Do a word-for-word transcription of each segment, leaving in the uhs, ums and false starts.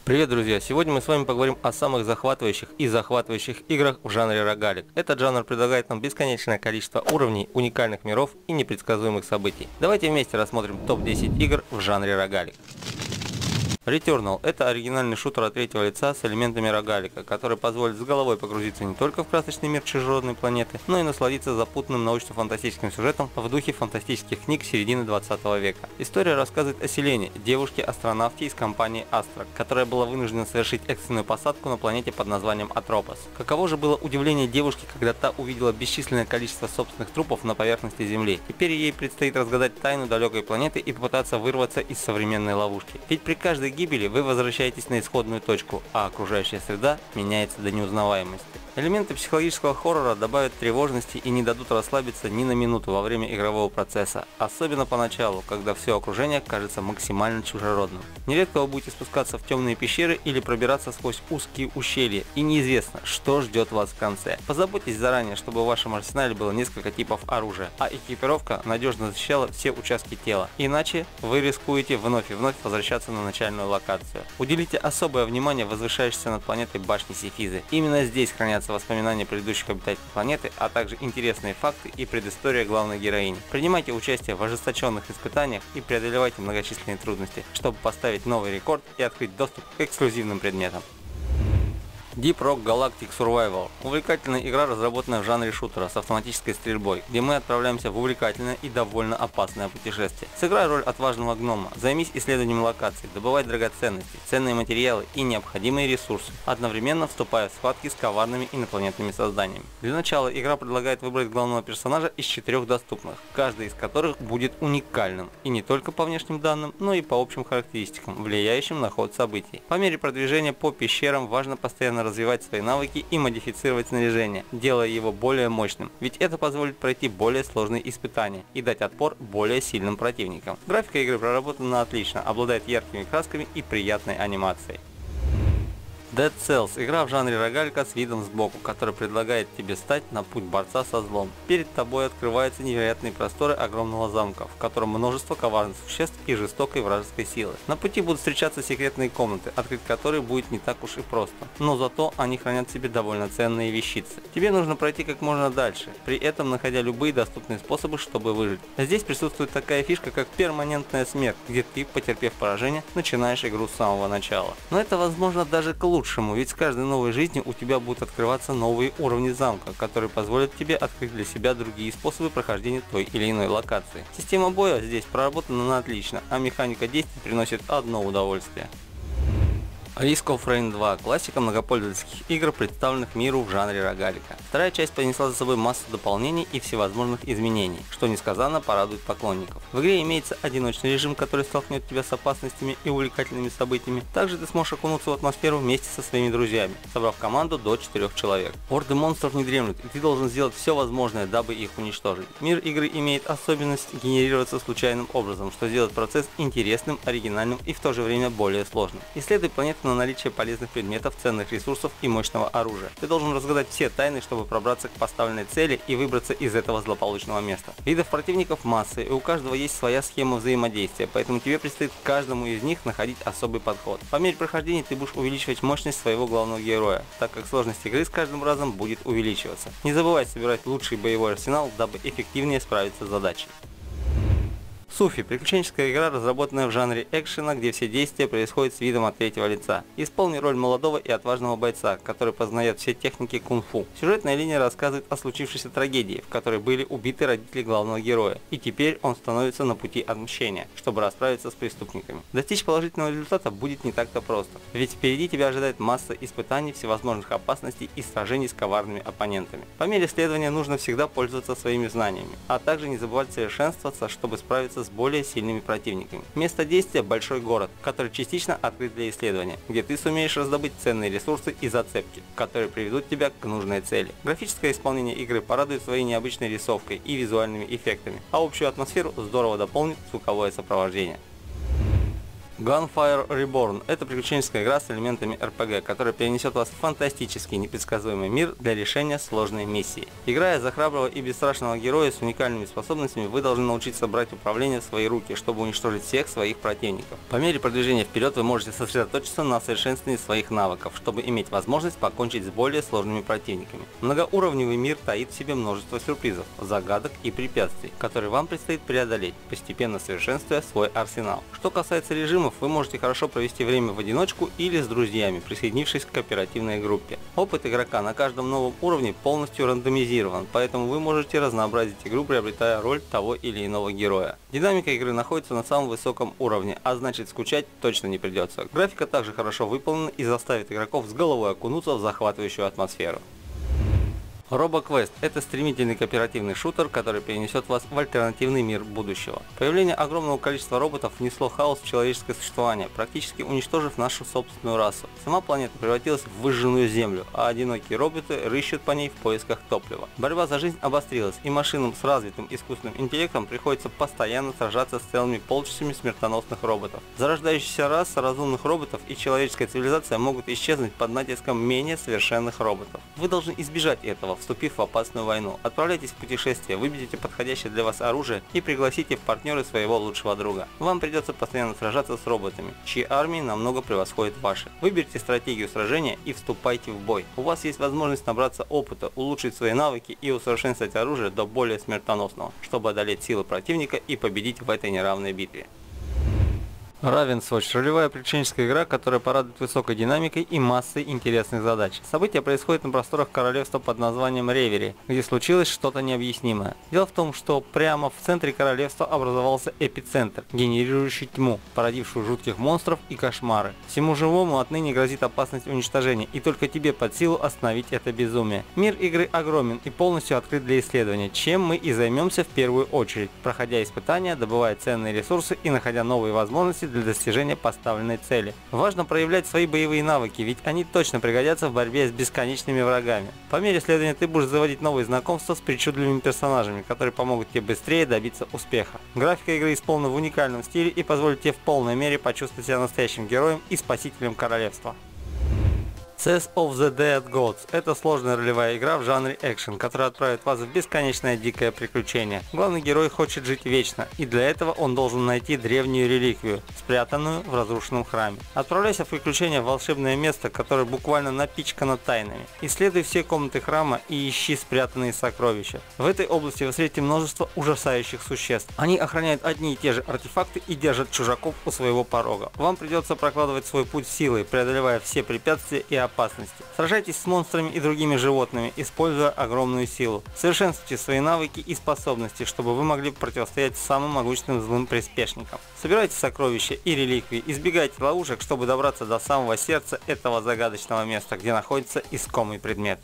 Привет, друзья! Сегодня мы с вами поговорим о самых захватывающих и захватывающих играх в жанре рогалик. Этот жанр предлагает нам бесконечное количество уровней, уникальных миров и непредсказуемых событий. Давайте вместе рассмотрим топ десять игр в жанре рогалик. Returnal – это оригинальный шутер от третьего лица с элементами рогалика, который позволит с головой погрузиться не только в красочный мир чужеродной планеты, но и насладиться запутанным научно-фантастическим сюжетом в духе фантастических книг середины двадцатого века. История рассказывает о Селене, девушке-астронавте из компании Astra, которая была вынуждена совершить экстренную посадку на планете под названием Атропос. Каково же было удивление девушки, когда та увидела бесчисленное количество собственных трупов на поверхности Земли. Теперь ей предстоит разгадать тайну далекой планеты и попытаться вырваться из современной ловушки. Ведь при каждой гибели вы возвращаетесь на исходную точку, а окружающая среда меняется до неузнаваемости. Элементы психологического хоррора добавят тревожности и не дадут расслабиться ни на минуту во время игрового процесса, особенно поначалу, когда все окружение кажется максимально чужеродным. Нередко вы будете спускаться в темные пещеры или пробираться сквозь узкие ущелья, и неизвестно, что ждет вас в конце. Позаботьтесь заранее, чтобы в вашем арсенале было несколько типов оружия, а экипировка надежно защищала все участки тела, иначе вы рискуете вновь и вновь возвращаться на начальную локацию. Уделите особое внимание возвышающейся над планетой башни Сефизы. Именно здесь хранятся воспоминания предыдущих обитателей планеты, а также интересные факты и предыстория главной героини. Принимайте участие в ожесточенных испытаниях и преодолевайте многочисленные трудности, чтобы поставить новый рекорд и открыть доступ к эксклюзивным предметам. Deep Rock Galactic Survival – увлекательная игра, разработанная в жанре шутера с автоматической стрельбой, где мы отправляемся в увлекательное и довольно опасное путешествие. Сыграй роль отважного гнома, займись исследованием локаций, добывай драгоценности, ценные материалы и необходимые ресурсы, одновременно вступая в схватки с коварными инопланетными созданиями. Для начала игра предлагает выбрать главного персонажа из четырех доступных, каждый из которых будет уникальным, и не только по внешним данным, но и по общим характеристикам, влияющим на ход событий. По мере продвижения по пещерам важно постоянно развивать свои навыки и модифицировать снаряжение, делая его более мощным, ведь это позволит пройти более сложные испытания и дать отпор более сильным противникам. Графика игры проработана отлично, обладает яркими красками и приятной анимацией. Dead Cells – игра в жанре рогалика с видом сбоку, который предлагает тебе стать на путь борца со злом. Перед тобой открываются невероятные просторы огромного замка, в котором множество коварных существ и жестокой вражеской силы. На пути будут встречаться секретные комнаты, открыть которые будет не так уж и просто, но зато они хранят в себе довольно ценные вещицы. Тебе нужно пройти как можно дальше, при этом находя любые доступные способы, чтобы выжить. Здесь присутствует такая фишка, как перманентная смерть, где ты, потерпев поражение, начинаешь игру с самого начала. Но это возможно даже к лучшему. Ведь с каждой новой жизнью у тебя будут открываться новые уровни замка, которые позволят тебе открыть для себя другие способы прохождения той или иной локации. Система боя здесь проработана на отлично, а механика действий приносит одно удовольствие. Risk of Rain два – классика многопользовательских игр, представленных миру в жанре рогалика. Вторая часть понесла за собой массу дополнений и всевозможных изменений, что несказанно порадует поклонников. В игре имеется одиночный режим, который столкнет тебя с опасностями и увлекательными событиями. Также ты сможешь окунуться в атмосферу вместе со своими друзьями, собрав команду до четырёх человек. Орды монстров не дремлют, и ты должен сделать все возможное, дабы их уничтожить. Мир игры имеет особенность генерироваться случайным образом, что делает процесс интересным, оригинальным и в то же время более сложным. Исследуй планету на наличие полезных предметов, ценных ресурсов и мощного оружия. Ты должен разгадать все тайны, чтобы пробраться к поставленной цели и выбраться из этого злополучного места. Видов противников массы, и у каждого есть своя схема взаимодействия, поэтому тебе предстоит к каждому из них находить особый подход. По мере прохождения ты будешь увеличивать мощность своего главного героя, так как сложность игры с каждым разом будет увеличиваться. Не забывай собирать лучший боевой арсенал, дабы эффективнее справиться с задачей. Суфи – приключенческая игра, разработанная в жанре экшена, где все действия происходят с видом от третьего лица. Исполни роль молодого и отважного бойца, который познает все техники кунг-фу. Сюжетная линия рассказывает о случившейся трагедии, в которой были убиты родители главного героя, и теперь он становится на пути отмщения, чтобы расправиться с преступниками. Достичь положительного результата будет не так-то просто, ведь впереди тебя ожидает масса испытаний, всевозможных опасностей и сражений с коварными оппонентами. По мере исследования нужно всегда пользоваться своими знаниями, а также не забывать совершенствоваться, чтобы справиться с более сильными противниками. Место действия – большой город, который частично открыт для исследования, где ты сумеешь раздобыть ценные ресурсы и зацепки, которые приведут тебя к нужной цели. Графическое исполнение игры порадует своей необычной рисовкой и визуальными эффектами, а общую атмосферу здорово дополнит звуковое сопровождение. Gunfire Reborn – это приключенческая игра с элементами эр пи джи, которая перенесет вас в фантастический непредсказуемый мир для решения сложной миссии. Играя за храброго и бесстрашного героя с уникальными способностями, вы должны научиться брать управление в свои руки, чтобы уничтожить всех своих противников. По мере продвижения вперед вы можете сосредоточиться на совершенствовании своих навыков, чтобы иметь возможность покончить с более сложными противниками. Многоуровневый мир таит в себе множество сюрпризов, загадок и препятствий, которые вам предстоит преодолеть, постепенно совершенствуя свой арсенал. Что касается режима, вы можете хорошо провести время в одиночку или с друзьями, присоединившись к кооперативной группе. Опыт игрока на каждом новом уровне полностью рандомизирован, поэтому вы можете разнообразить игру, приобретая роль того или иного героя. Динамика игры находится на самом высоком уровне, а значит скучать точно не придется. Графика также хорошо выполнена и заставит игроков с головой окунуться в захватывающую атмосферу. RoboQuest – это стремительный кооперативный шутер, который перенесет вас в альтернативный мир будущего. Появление огромного количества роботов внесло хаос в человеческое существование, практически уничтожив нашу собственную расу. Сама планета превратилась в выжженную землю, а одинокие роботы рыщут по ней в поисках топлива. Борьба за жизнь обострилась, и машинам с развитым искусственным интеллектом приходится постоянно сражаться с целыми полчищами смертоносных роботов. Зарождающаяся раса разумных роботов и человеческая цивилизация могут исчезнуть под натиском менее совершенных роботов. Вы должны избежать этого, вступив в опасную войну. Отправляйтесь в путешествие, выберите подходящее для вас оружие и пригласите в партнеры своего лучшего друга. Вам придется постоянно сражаться с роботами, чьи армии намного превосходят ваши. Выберите стратегию сражения и вступайте в бой. У вас есть возможность набраться опыта, улучшить свои навыки и усовершенствовать оружие до более смертоносного, чтобы одолеть силы противника и победить в этой неравной битве. Ravenswatch – ролевая приключенческая игра, которая порадует высокой динамикой и массой интересных задач. События происходят на просторах королевства под названием Ревери, где случилось что-то необъяснимое. Дело в том, что прямо в центре королевства образовался эпицентр, генерирующий тьму, породившую жутких монстров и кошмары. Всему живому отныне грозит опасность уничтожения, и только тебе под силу остановить это безумие. Мир игры огромен и полностью открыт для исследования, чем мы и займемся в первую очередь, проходя испытания, добывая ценные ресурсы и находя новые возможности для достижения поставленной цели. Важно проявлять свои боевые навыки, ведь они точно пригодятся в борьбе с бесконечными врагами. По мере исследования ты будешь заводить новые знакомства с причудливыми персонажами, которые помогут тебе быстрее добиться успеха. Графика игры исполнена в уникальном стиле и позволит тебе в полной мере почувствовать себя настоящим героем и спасителем королевства. Chess of the Dead Gods – это сложная ролевая игра в жанре экшен, которая отправит вас в бесконечное дикое приключение. Главный герой хочет жить вечно, и для этого он должен найти древнюю реликвию, спрятанную в разрушенном храме. Отправляйся в приключение в волшебное место, которое буквально напичкано тайнами. Исследуй все комнаты храма и ищи спрятанные сокровища. В этой области вы встретите множество ужасающих существ. Они охраняют одни и те же артефакты и держат чужаков у своего порога. Вам придется прокладывать свой путь силой, преодолевая все препятствия и опасности. Сражайтесь с монстрами и другими животными, используя огромную силу. Совершенствуйте свои навыки и способности, чтобы вы могли противостоять самым могучным злым приспешникам. Собирайте сокровища и реликвии, избегайте ловушек, чтобы добраться до самого сердца этого загадочного места, где находится искомый предмет.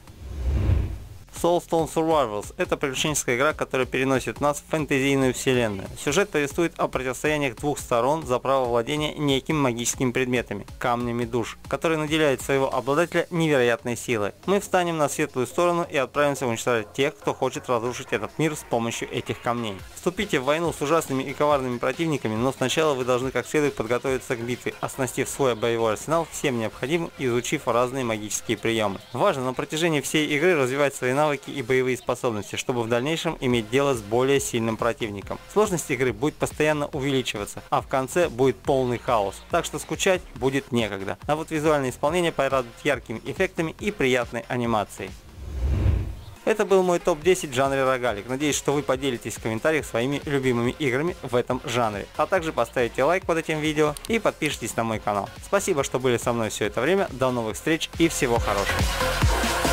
Soulstone Survivors – это приключенческая игра, которая переносит нас в фэнтезийную вселенную. Сюжет повествует о противостояниях двух сторон за право владения некими магическими предметами – камнями душ, которые наделяют своего обладателя невероятной силой. Мы встанем на светлую сторону и отправимся уничтожать тех, кто хочет разрушить этот мир с помощью этих камней. Вступите в войну с ужасными и коварными противниками, но сначала вы должны как следует подготовиться к битве, оснастив свой боевой арсенал всем необходимым и изучив разные магические приемы. Важно на протяжении всей игры развивать свои навыки и боевые способности, чтобы в дальнейшем иметь дело с более сильным противником. Сложность игры будет постоянно увеличиваться, а в конце будет полный хаос, так что скучать будет некогда. А вот визуальное исполнение порадует яркими эффектами и приятной анимацией. Это был мой топ десять в жанре рогалик. Надеюсь, что вы поделитесь в комментариях своими любимыми играми в этом жанре. А также поставите лайк под этим видео и подпишитесь на мой канал. Спасибо, что были со мной все это время. До новых встреч и всего хорошего.